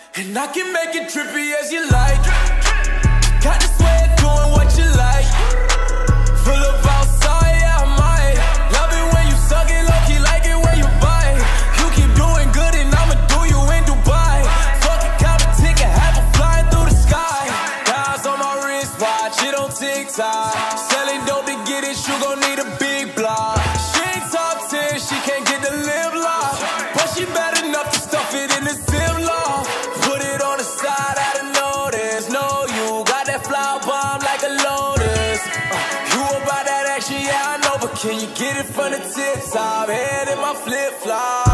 And I can make it trippy as you like. Got the sweat doing what you like. Full of outside, yeah, I might. Love it when you suck it, low-key like it when you bite. You keep doing good and I'ma do you in Dubai. Fuck it, count a ticket, have her flying through the sky. Dials on my wrist, watch it on TikTok. Selling dope to get it, you gon' need a big block. She ain't top 10, she can't get the lip lock, but she bad enough to stuff it in the Ziploc. Put it on the side, I don't notice. No, you got that flower bomb like a lotus. You about that action, yeah, I know, but can you get it from the tip top? Head in my flip-flop.